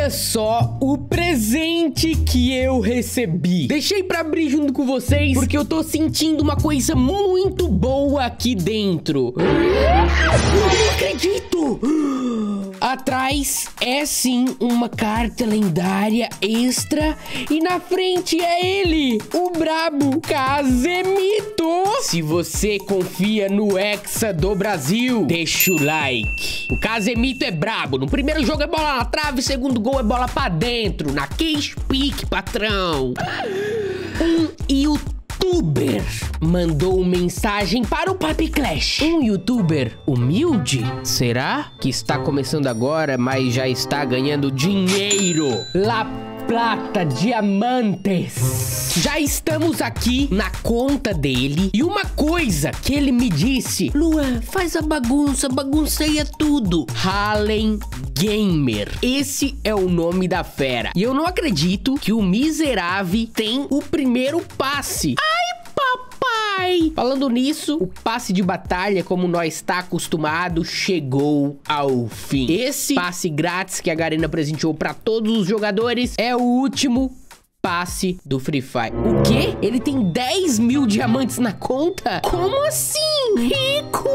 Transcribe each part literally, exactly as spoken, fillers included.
Olha só o presente que eu recebi. Deixei pra abrir junto com vocês, porque eu tô sentindo uma coisa muito boa aqui dentro. Eu não acredito! Atrás é sim uma carta lendária extra. E na frente é ele, o brabo Casemito. Se você confia no Hexa do Brasil, deixa o like. O Casemito é brabo. No primeiro jogo é bola na trave, segundo gol é bola pra dentro. Na Case Pick, patrão. Um youtuber mandou mensagem para o Papi Clash. Um youtuber humilde? Será? Que está começando agora, mas já está ganhando dinheiro. La Plata, diamantes. Já estamos aqui na conta dele. E uma coisa que ele me disse: Luan, faz a bagunça, bagunceia tudo. Hallen Gamer. Esse é o nome da fera. E eu não acredito que o miserável tem o primeiro passe. Ai, papai! Falando nisso, o passe de batalha, como nós está acostumado, chegou ao fim. Esse passe grátis que a Garena presenteou para todos os jogadores é o último passe do Free Fire. O quê? Ele tem dez mil diamantes na conta? Como assim? Rico!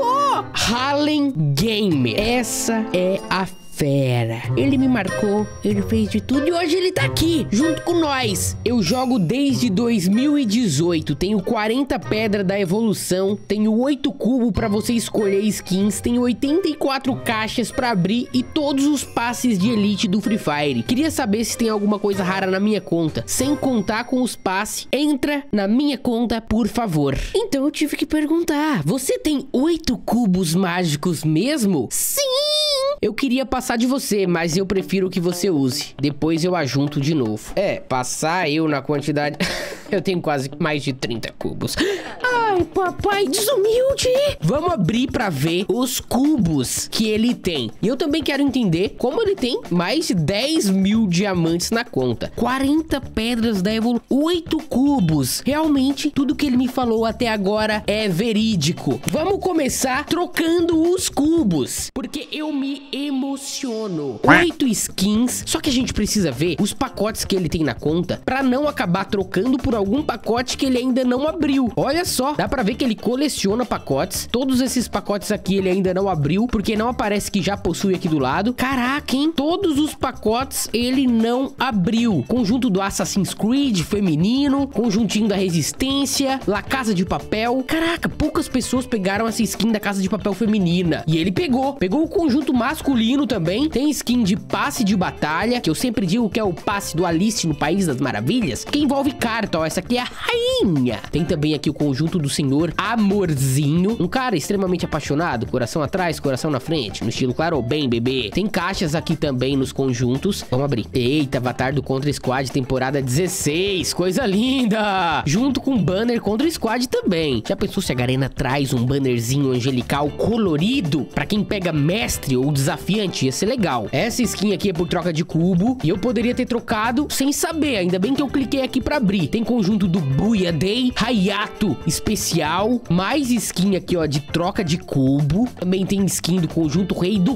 Hallen Gamer. Essa é a fera. Ele me marcou, ele fez de tudo e hoje ele tá aqui, junto com nós. Eu jogo desde dois mil e dezoito, tenho quarenta pedras da evolução, tenho oito cubos pra você escolher skins, tenho oitenta e quatro caixas pra abrir e todos os passes de elite do Free Fire. Queria saber se tem alguma coisa rara na minha conta, sem contar com os passes. Entra na minha conta, por favor. Então eu tive que perguntar, você tem oito cubos mágicos mesmo? Sim! Eu queria passar de você, mas eu prefiro que você use. Depois eu ajunto de novo. É, passar eu na quantidade... Eu tenho quase mais de trinta cubos. Ai, papai, desumilde! Vamos abrir pra ver os cubos que ele tem. E eu também quero entender como ele tem mais de dez mil diamantes na conta. quarenta pedras da evolução. oito cubos. Realmente, tudo que ele me falou até agora é verídico. Vamos começar trocando os cubos, porque eu me emociono. oito skins. Só que a gente precisa ver os pacotes que ele tem na conta pra não acabar trocando por algum pacote que ele ainda não abriu. Olha só, dá pra ver que ele coleciona pacotes. Todos esses pacotes aqui ele ainda não abriu, porque não aparece que já possui aqui do lado. Caraca, hein? Todos os pacotes ele não abriu. Conjunto do Assassin's Creed feminino, conjuntinho da Resistência, La Casa de Papel. Caraca, poucas pessoas pegaram essa skin da Casa de Papel feminina. E ele pegou. Pegou o conjunto masculino também. Tem skin de passe de batalha, que eu sempre digo que é o passe do Alice no País das Maravilhas, que envolve carta, ó. Essa aqui é a rainha. Tem também aqui o conjunto do senhor Amorzinho. Um cara extremamente apaixonado. Coração atrás, coração na frente. No estilo claro, bem, bebê. Tem caixas aqui também nos conjuntos. Vamos abrir. Eita, Avatar do Contra Squad, temporada dezesseis. Coisa linda. Junto com banner Contra Squad também. Já pensou se a Garena traz um bannerzinho angelical colorido pra quem pega mestre ou desafiante? Ia ser legal. Essa skin aqui é por troca de cubo. E eu poderia ter trocado sem saber. Ainda bem que eu cliquei aqui pra abrir. Tem conjunto do Buia Day, Hayato especial, mais skin aqui, ó, de troca de cubo. Também tem skin do conjunto Rei do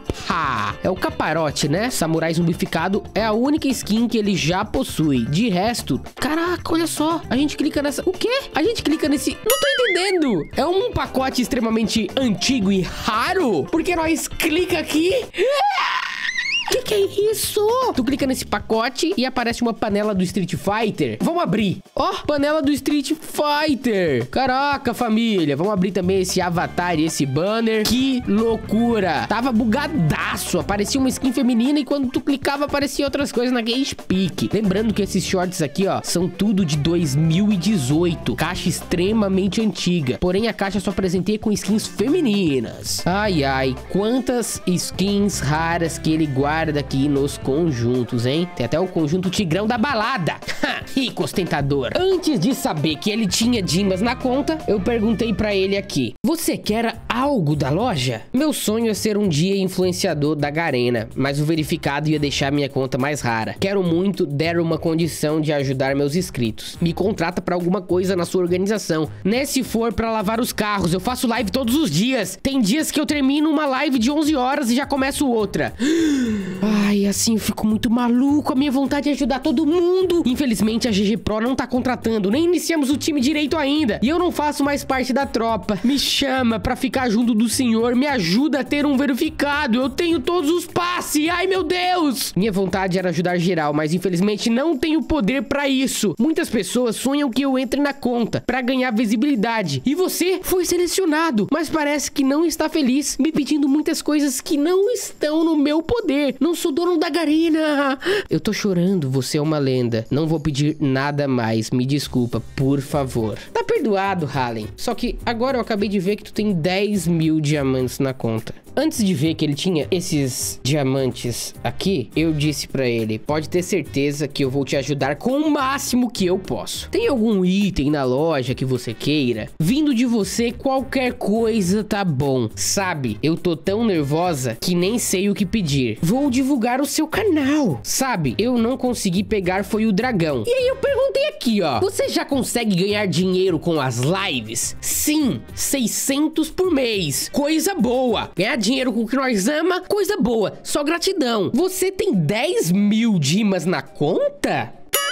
Capa. É o caparote, né? Samurai zumbificado é a única skin que ele já possui. De resto, caraca, olha só. A gente clica nessa... O quê? A gente clica nesse... Não tô entendendo. É um pacote extremamente antigo e raro? Porque nós clica aqui... Que que é isso? Tu clica nesse pacote e aparece uma panela do Street Fighter. Vamos abrir. Ó, oh, panela do Street Fighter. Caraca, família. Vamos abrir também esse avatar e esse banner. Que loucura. Tava bugadaço. Aparecia uma skin feminina e quando tu clicava aparecia outras coisas na Game Speak. Lembrando que esses shorts aqui, ó, são tudo de dois mil e dezoito. Caixa extremamente antiga. Porém, a caixa só apresentei com skins femininas. Ai, ai. Quantas skins raras que ele guarda aqui nos conjuntos, hein? Tem até o conjunto Tigrão da Balada. Rico ostentador. Antes de saber que ele tinha dimas na conta, eu perguntei pra ele aqui: você quer algo da loja? Meu sonho é ser um dia influenciador da Garena, mas o verificado ia deixar minha conta mais rara. Quero muito der uma condição de ajudar meus inscritos. Me contrata pra alguma coisa na sua organização, né? Se for pra lavar os carros, eu faço live todos os dias. Tem dias que eu termino uma live de onze horas e já começo outra. Ai, Ai, assim eu fico muito maluco. A minha vontade é ajudar todo mundo. Infelizmente, a G G Pro não tá contratando. Nem iniciamos o time direito ainda. E eu não faço mais parte da tropa. Me chama pra ficar junto do senhor. Me ajuda a ter um verificado. Eu tenho todos os passes. Ai, meu Deus. Minha vontade era ajudar geral, mas infelizmente não tenho poder pra isso. Muitas pessoas sonham que eu entre na conta pra ganhar visibilidade. E você foi selecionado, mas parece que não está feliz, me pedindo muitas coisas que não estão no meu poder. Não sou dono da Garena. Eu tô chorando, você é uma lenda. Não vou pedir nada mais. Me desculpa, por favor. Tá perdoado, Hallen. Só que agora eu acabei de ver que tu tem dez mil diamantes na conta. Antes de ver que ele tinha esses diamantes aqui, eu disse pra ele, pode ter certeza que eu vou te ajudar com o máximo que eu posso. Tem algum item na loja que você queira? Vindo de você, qualquer coisa tá bom. Sabe, eu tô tão nervosa que nem sei o que pedir. Vou divulgar o seu canal. Sabe, eu não consegui pegar foi o dragão. E aí eu perguntei aqui, ó. Você já consegue ganhar dinheiro com as lives? Sim, seiscentos por mês. Coisa boa. Ganhar dinheiro com o que nós ama, coisa boa. Só gratidão. Você tem dez mil dimas na conta?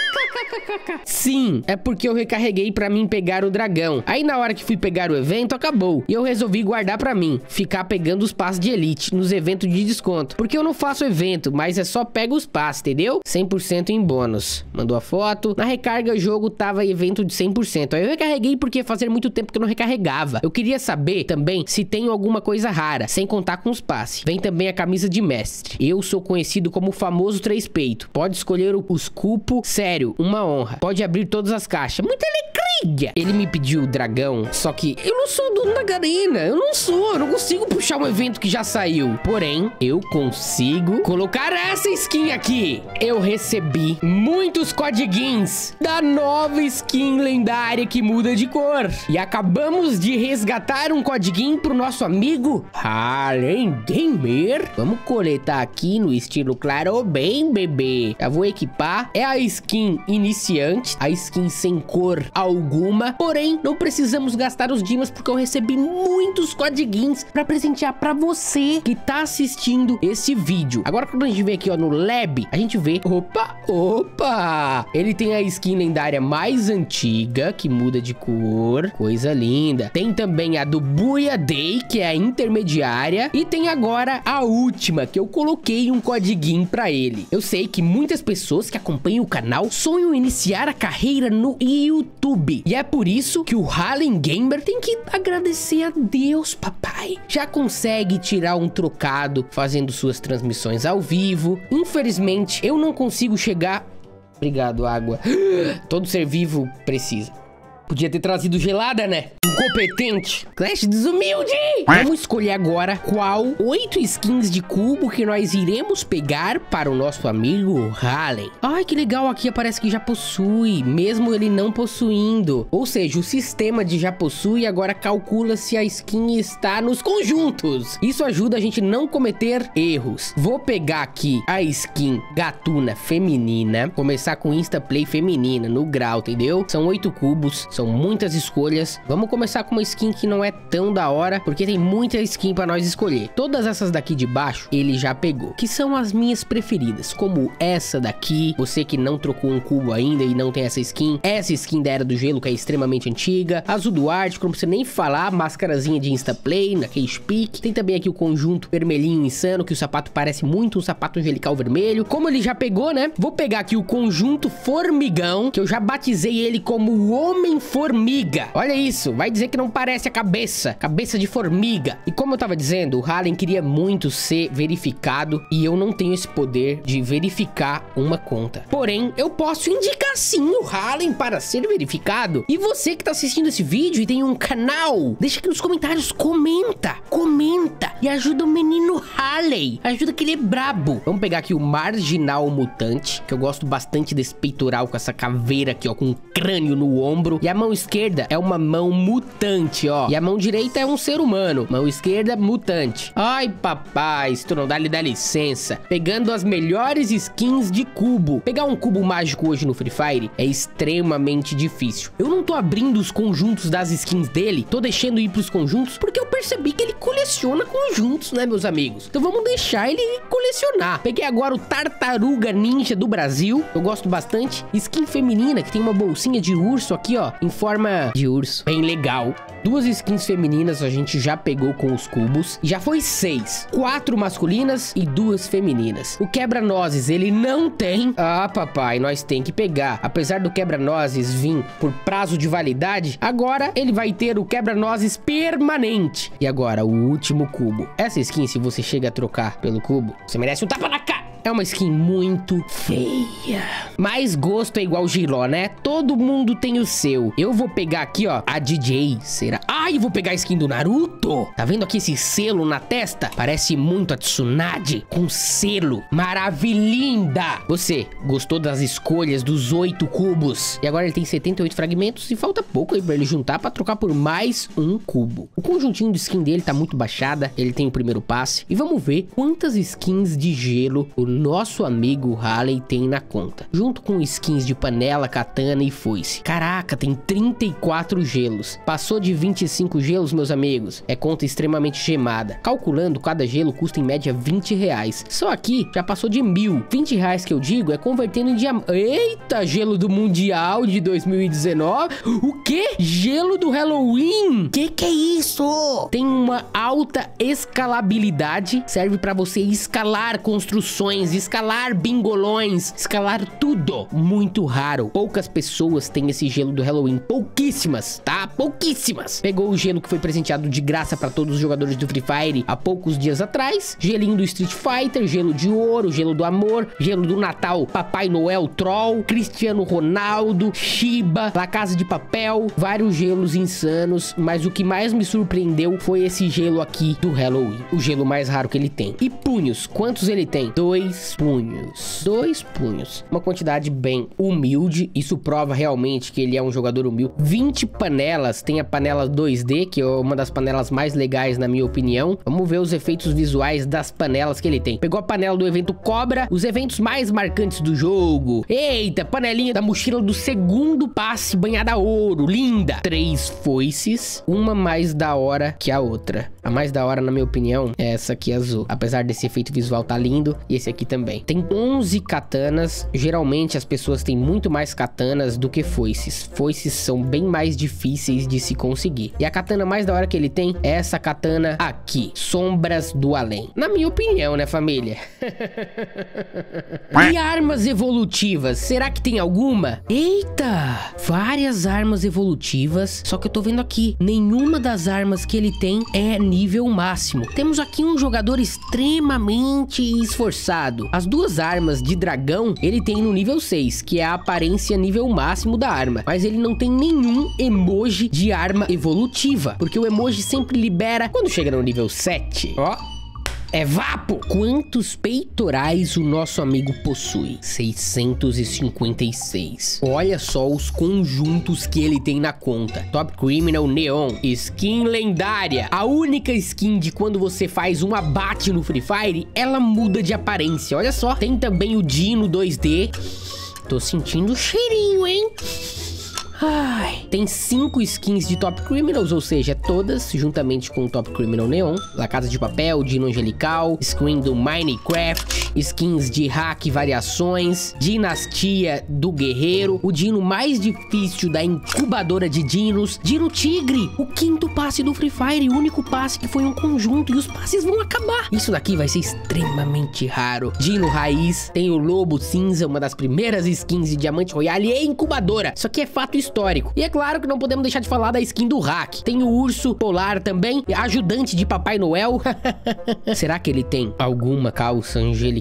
Sim, é porque eu recarreguei pra mim pegar o dragão. Aí na hora que fui pegar o evento, acabou. E eu resolvi guardar pra mim, ficar pegando os passes de elite nos eventos de desconto. Porque eu não faço evento, mas é só pego os passes, entendeu? cem por cento em bônus. Mandou a foto. Na recarga o jogo tava evento de cem por cento. Aí eu recarreguei porque fazia muito tempo que eu não recarregava. Eu queria saber também se tem alguma coisa rara, sem contar com os passes. Vem também a camisa de mestre. Eu sou conhecido como o famoso três peito. Pode escolher os cupos. Sério, uma honra. Pode abrir todas as caixas. Muita alegria. Ele me pediu o dragão, só que eu não sou dono da Garena. Eu não sou. Eu não consigo puxar um evento que já saiu. Porém, eu consigo colocar essa skin aqui. Eu recebi muitos codiguins da nova skin lendária que muda de cor. E acabamos de resgatar um codiguinho pro nosso amigo Hallen Gamer. Vamos coletar aqui no estilo claro bem, bebê. Já vou equipar. É a skin iniciante, a skin sem cor alguma, porém não precisamos gastar os dimas porque eu recebi muitos codiguins pra presentear pra você que tá assistindo esse vídeo. Agora quando a gente vê aqui ó no lab, a gente vê, opa, opa, ele tem a skin lendária mais antiga que muda de cor, coisa linda. Tem também a do Buia Day, que é a intermediária, e tem agora a última que eu coloquei um codiguinho pra ele. Eu sei que muitas pessoas que acompanham o canal sonham em iniciar a carreira no YouTube. E é por isso que o Hallen Gamer tem que agradecer a Deus, papai. Já consegue tirar um trocado fazendo suas transmissões ao vivo. Infelizmente, eu não consigo chegar... Obrigado, água. Todo ser vivo precisa. Podia ter trazido gelada, né? Incompetente. Clash desumilde. Vamos escolher agora qual oito skins de cubo que nós iremos pegar para o nosso amigo Hallen. Ai, que legal. Aqui aparece que já possui, mesmo ele não possuindo. Ou seja, o sistema de já possui agora calcula se a skin está nos conjuntos. Isso ajuda a gente não cometer erros. Vou pegar aqui a skin gatuna feminina. Começar com instaplay feminina no grau, entendeu? São oito cubos, são muitas escolhas. Vamos começar com uma skin que não é tão da hora, porque tem muita skin pra nós escolher. Todas essas daqui de baixo, ele já pegou, que são as minhas preferidas, como essa daqui. Você que não trocou um cubo ainda e não tem essa skin, essa skin da Era do Gelo, que é extremamente antiga, azul do Ártico, não precisa nem falar, máscarazinha de instaplay, na Cage Peak. Tem também aqui o conjunto vermelhinho insano, que o sapato parece muito um sapato angelical vermelho. Como ele já pegou, né? Vou pegar aqui o conjunto formigão, que eu já batizei ele como o Homem-Formiga. Olha isso, vai dizer que não parece a cabeça, cabeça de formiga. E como eu tava dizendo, o Hallen queria muito ser verificado e eu não tenho esse poder de verificar uma conta. Porém, eu posso indicar sim o Hallen para ser verificado. E você que tá assistindo esse vídeo e tem um canal, deixa aqui nos comentários, comenta, comenta e ajuda o menino Hallen, ajuda que ele é brabo. Vamos pegar aqui o Marginal Mutante, que eu gosto bastante desse peitoral com essa caveira aqui, ó, com um crânio no ombro. E a mão esquerda é uma mão mutante, ó. E a mão direita é um ser humano. Mão esquerda, mutante. Ai, papai, se tu não dá, lhe dá licença. Pegando as melhores skins de cubo. Pegar um cubo mágico hoje no Free Fire é extremamente difícil. Eu não tô abrindo os conjuntos das skins dele, tô deixando ir pros conjuntos, porque eu percebi que ele coleciona conjuntos, né, meus amigos? Então vamos deixar ele colecionar. Peguei agora o Tartaruga Ninja do Brasil. Eu gosto bastante. Skin feminina, que tem uma bolsinha de urso aqui, ó, em forma de urso. Bem legal. Duas skins femininas a gente já pegou com os cubos. Já foi seis. Quatro masculinas e duas femininas. O quebra-nozes, ele não tem. Ah, papai, nós tem que pegar. Apesar do quebra-nozes vir por prazo de validade, agora ele vai ter o quebra-nozes permanente. E agora, o último cubo. Essa skin, se você chega a trocar pelo cubo, você merece um tapa na cara. É uma skin muito feia. Mas gosto é igual Giló, né? Todo mundo tem o seu. Eu vou pegar aqui, ó, a D J. Será? Ai, vou pegar a skin do Naruto. Tá vendo aqui esse selo na testa? Parece muito a Tsunade com selo. Maravilhinda. Você gostou das escolhas dos oito cubos? E agora ele tem setenta e oito fragmentos e falta pouco aí pra ele juntar pra trocar por mais um cubo. O conjuntinho de skin dele tá muito baixada. Ele tem o primeiro passe. E vamos ver quantas skins de gelo o nosso amigo Halley tem na conta, junto com skins de panela, katana e foice. Caraca, tem trinta e quatro gelos. Passou de vinte e cinco gelos, meus amigos. É conta extremamente gemada. Calculando, cada gelo custa em média vinte reais. Só aqui já passou de mil. vinte reais que eu digo é convertendo em diamante. Eita, gelo do Mundial de dois mil e dezenove. O que? Gelo do Halloween? Que que é isso? Tem uma alta escalabilidade. Serve pra você escalar construções, escalar bingolões, escalar tudo. Muito raro. Poucas pessoas têm esse gelo do Halloween. Pouquíssimas, tá? Pouquíssimas. Pegou o gelo que foi presenteado de graça para todos os jogadores do Free Fire há poucos dias atrás. Gelinho do Street Fighter, gelo de ouro, gelo do amor, gelo do Natal, Papai Noel Troll, Cristiano Ronaldo, Shiba, La Casa de Papel, vários gelos insanos, mas o que mais me surpreendeu foi esse gelo aqui do Halloween. O gelo mais raro que ele tem. E punhos, quantos ele tem? Dois punhos. Dois punhos. Uma quantidade bem humilde. Isso prova realmente que ele é um jogador humilde. vinte panelas. Tem a panela dois D, que é uma das panelas mais legais, na minha opinião. Vamos ver os efeitos visuais das panelas que ele tem. Pegou a panela do evento Cobra. Os eventos mais marcantes do jogo. Eita, panelinha da mochila do segundo passe banhada a ouro. Linda. Três foices. Uma mais da hora que a outra. A mais da hora, na minha opinião, é essa aqui azul. Apesar desse efeito visual tá lindo. E esse aqui também. Tem onze katanas. Geralmente as pessoas têm muito mais katanas do que foices. Foices são bem mais difíceis de se conseguir. E a katana mais da hora que ele tem é essa katana aqui. Sombras do Além. Na minha opinião, né, família? E armas evolutivas? Será que tem alguma? Eita! Várias armas evolutivas. Só que eu tô vendo aqui. Nenhuma das armas que ele tem é nível máximo. Temos aqui um jogador extremamente esforçado. As duas armas de dragão, ele tem no nível seis, que é a aparência nível máximo da arma. Mas ele não tem nenhum emoji de arma evolutiva, porque o emoji sempre libera quando chega no nível sete. Ó. É vapo! Quantos peitorais o nosso amigo possui? seiscentos e cinquenta e seis. Olha só os conjuntos que ele tem na conta. Top Criminal Neon. Skin lendária. A única skin de quando você faz um abate no Free Fire, ela muda de aparência. Olha só. Tem também o Dino dois D. Tô sentindo o cheirinho, hein? Ai, tem cinco skins de Top Criminals, ou seja, todas juntamente com o Top Criminal Neon. La Casa de Papel, Dino Angelical, skin do Minecraft, skins de hack variações, Dinastia do Guerreiro, o Dino mais difícil da incubadora de dinos, Dino Tigre, o quinto passe do Free Fire, o único passe que foi um conjunto e os passes vão acabar. Isso daqui vai ser extremamente raro. Dino Raiz, tem o Lobo Cinza, uma das primeiras skins de Diamante Royale e incubadora. Isso aqui é fato histórico. Histórico. E é claro que não podemos deixar de falar da skin do hack. Tem o urso polar também, ajudante de Papai Noel. Será que ele tem alguma calça angelical?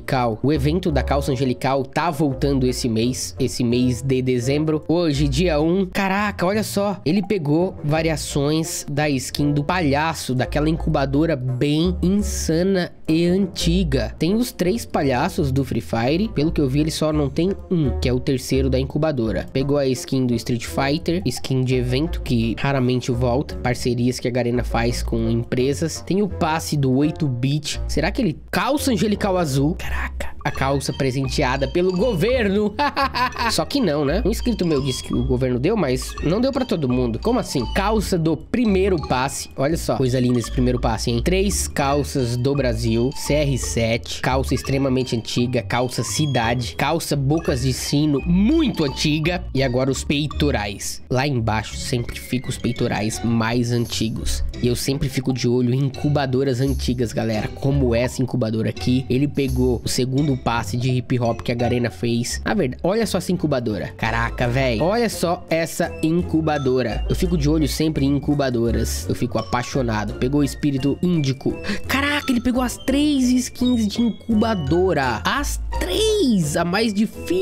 angelical. O evento da calça angelical tá voltando esse mês, esse mês de dezembro. Hoje, dia um. Caraca, olha só. Ele pegou variações da skin do palhaço, daquela incubadora bem insana e antiga. Tem os três palhaços do Free Fire. Pelo que eu vi, ele só não tem um, que é o terceiro da incubadora. Pegou a skin do Street Fighter, skin de evento, que raramente volta. Parcerias que a Garena faz com empresas. Tem o passe do oito bit. Será que ele... Calça angelical azul. Caraca. A calça presenteada pelo governo. Só que não, né? Um inscrito meu disse que o governo deu, mas não deu pra todo mundo. Como assim? Calça do primeiro passe. Olha só, coisa linda esse primeiro passe, hein? Três calças do Brasil. C R sete. Calça extremamente antiga. Calça cidade. Calça bocas de sino muito antiga. E agora os peitorais. Lá embaixo sempre fica os peitorais mais antigos. E eu sempre fico de olho em incubadoras antigas, galera. Como essa incubadora aqui. Ele pegou o segundo passe de hip hop que a Garena fez. Na verdade, olha só essa incubadora. Caraca, velho. Olha só essa incubadora. Eu fico de olho sempre em incubadoras. Eu fico apaixonado. Pegou o espírito índico. Caraca, ele pegou as três skins de incubadora. As três. A mais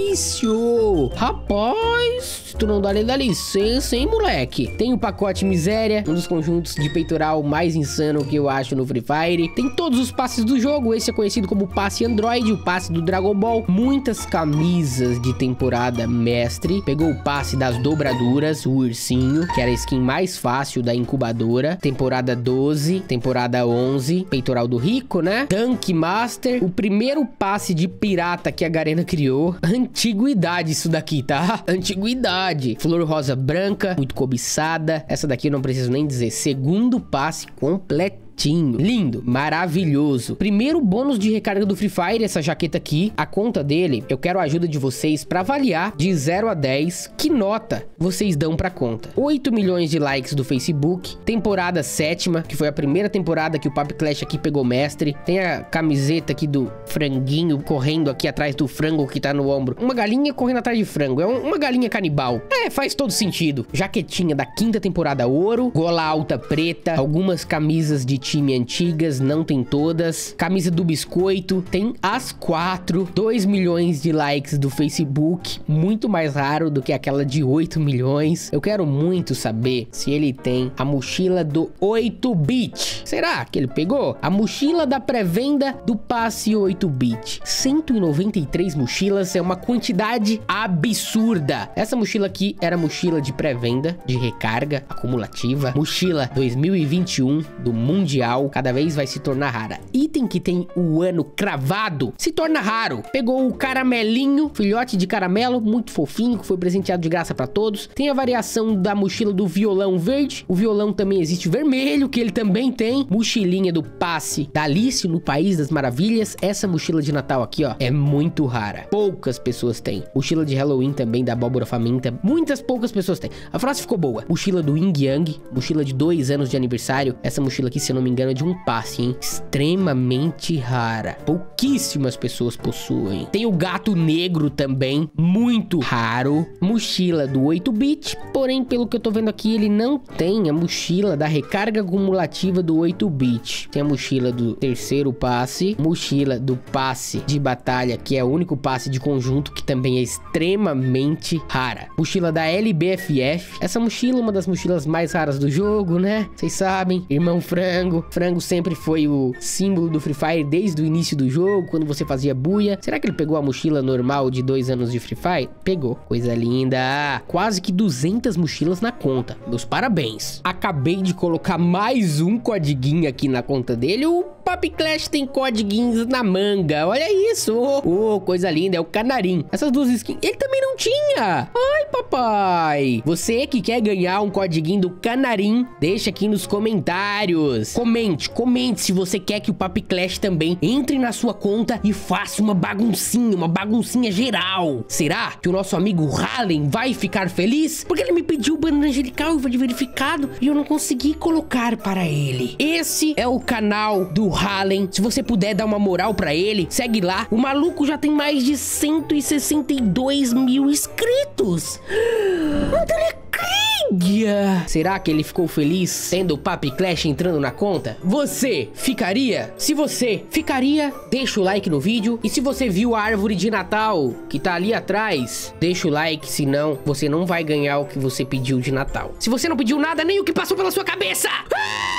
difícil. Rapaz, tu não dá nem dá licença, hein, moleque? Tem o pacote miséria. Um dos conjuntos de peitoral mais insano que eu acho no Free Fire. Tem todos os passes do jogo. Esse é conhecido como passe Android. O passe do Dragon Ball, muitas camisas de temporada mestre, pegou o passe das dobraduras, o ursinho, que era a skin mais fácil da incubadora, temporada doze, temporada onze, peitoral do Rico, né? Tank Master, o primeiro passe de pirata que a Garena criou, antiguidade isso daqui, tá? Antiguidade, flor rosa branca, muito cobiçada, essa daqui eu não preciso nem dizer, segundo passe completo. Lindo, maravilhoso. Primeiro bônus de recarga do Free Fire, essa jaqueta aqui. A conta dele, eu quero a ajuda de vocês pra avaliar de zero a dez que nota vocês dão pra conta. oito milhões de likes do Facebook, temporada sétima, que foi a primeira temporada que o Papi Clash aqui pegou mestre. Tem a camiseta aqui do franguinho correndo aqui atrás do frango que tá no ombro. Uma galinha correndo atrás de frango, é um, uma galinha canibal. É, faz todo sentido. Jaquetinha da quinta temporada ouro, gola alta preta, algumas camisas de time antigas, não tem todas. Camisa do biscoito, tem as quatro. dois milhões de likes do Facebook, muito mais raro do que aquela de oito milhões. Eu quero muito saber se ele tem a mochila do oito bit. Será que ele pegou? A mochila da pré-venda do passe oito bit. cento e noventa e três mochilas é uma quantidade absurda. Essa mochila aqui era mochila de pré-venda, de recarga acumulativa. Mochila dois mil e vinte e um do Mundial. Cada vez vai se tornar rara. Item que tem o ano cravado se torna raro. Pegou o caramelinho, filhote de caramelo, muito fofinho, que foi presenteado de graça pra todos. Tem a variação da mochila do violão verde. O violão também existe vermelho, que ele também tem. Mochilinha do passe da Alice no País das Maravilhas. Essa mochila de Natal aqui, ó, é muito rara. Poucas pessoas têm. Mochila de Halloween também da Abóbora Faminta. Muitas poucas pessoas têm. A frase ficou boa. Mochila do Yin Yang. Mochila de dois anos de aniversário. Essa mochila aqui, se eu não me engano, é de um passe, hein? Extremamente rara. Pouquíssimas pessoas possuem. Tem o gato negro também, muito raro. Mochila do oito bit, porém, pelo que eu tô vendo aqui, ele não tem a mochila da recarga acumulativa do oito bit. Tem a mochila do terceiro passe, mochila do passe de batalha, que é o único passe de conjunto que também é extremamente rara. Mochila da L B F F. Essa mochila é uma das mochilas mais raras do jogo, né? Vocês sabem, irmão frango. Frango sempre foi o símbolo do Free Fire desde o início do jogo, quando você fazia buia. Será que ele pegou a mochila normal de dois anos de Free Fire? Pegou. Coisa linda. Quase que duzentas mochilas na conta. Meus parabéns. Acabei de colocar mais um codiguinho aqui na conta dele. O Papi Clash tem codiguinhos na manga. Olha isso. Oh, oh, coisa linda. É o canarim. Essas duas skins. Ele também não tinha. Ai, papai. Você que quer ganhar um codiguinho do canarim, deixa aqui nos comentários. Comente, comente se você quer que o Papi Clash também entre na sua conta e faça uma baguncinha, uma baguncinha geral. Será que o nosso amigo Hallen vai ficar feliz? Porque ele me pediu o banana angelical e foi verificado e eu não consegui colocar para ele. Esse é o canal do Hallen. Se você puder dar uma moral pra ele, segue lá. O maluco já tem mais de cento e sessenta e dois mil inscritos. Um telecrim! Olha! Será que ele ficou feliz tendo o Papi Clash entrando na conta? Você ficaria? Se você ficaria, deixa o like no vídeo. E se você viu a árvore de Natal que tá ali atrás, deixa o like, senão você não vai ganhar o que você pediu de Natal. Se você não pediu nada, nem o que passou pela sua cabeça! Ah!